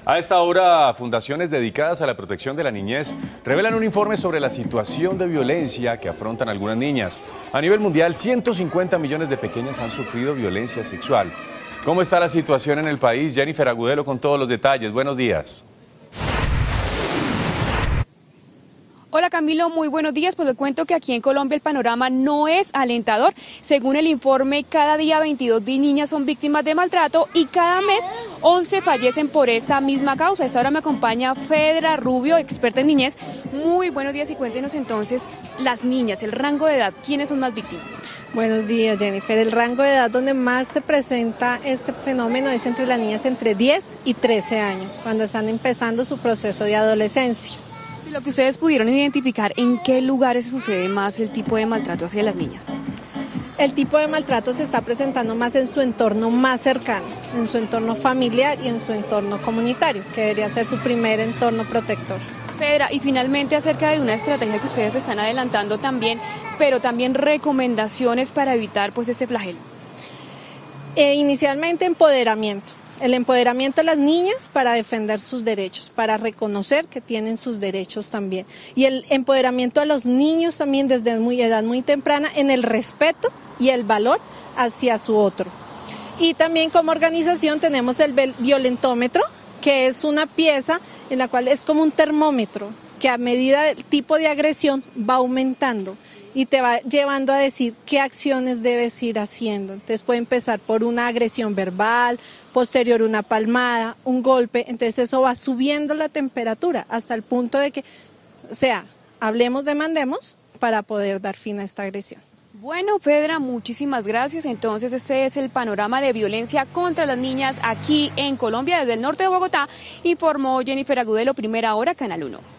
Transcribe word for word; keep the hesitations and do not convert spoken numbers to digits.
A esta hora, fundaciones dedicadas a la protección de la niñez revelan un informe sobre la situación de violencia que afrontan algunas niñas. A nivel mundial, ciento cincuenta millones de pequeñas han sufrido violencia sexual. ¿Cómo está la situación en el país? Jennifer Agudelo con todos los detalles. Buenos días. Hola Camilo, muy buenos días. Pues le cuento que aquí en Colombia el panorama no es alentador. Según el informe, cada día veintidós niñas son víctimas de maltrato y cada mes once fallecen por esta misma causa. A esta hora me acompaña Fedra Rubio, experta en niñez. Muy buenos días y cuéntenos entonces las niñas, el rango de edad, ¿quiénes son más víctimas? Buenos días, Jennifer. El rango de edad donde más se presenta este fenómeno es entre las niñas entre diez y trece años, cuando están empezando su proceso de adolescencia. Lo que ustedes pudieron identificar, ¿en qué lugares sucede más el tipo de maltrato hacia las niñas? El tipo de maltrato se está presentando más en su entorno más cercano, en su entorno familiar y en su entorno comunitario, que debería ser su primer entorno protector. Fedra, y finalmente acerca de una estrategia que ustedes están adelantando también, pero también recomendaciones para evitar pues este flagelo. Eh, inicialmente empoderamiento. El empoderamiento de las niñas para defender sus derechos, para reconocer que tienen sus derechos también. Y el empoderamiento a los niños también desde muy edad muy temprana en el respeto y el valor hacia su otro. Y también como organización tenemos el violentómetro, que es una pieza en la cual es como un termómetro, que a medida del tipo de agresión va aumentando y te va llevando a decir qué acciones debes ir haciendo. Entonces puede empezar por una agresión verbal, posterior una palmada, un golpe, entonces eso va subiendo la temperatura hasta el punto de que, o sea, hablemos, demandemos para poder dar fin a esta agresión. Bueno, Fedra, muchísimas gracias. Entonces este es el panorama de violencia contra las niñas aquí en Colombia, desde el norte de Bogotá, informó Jennifer Agudelo, Primera Hora, Canal uno.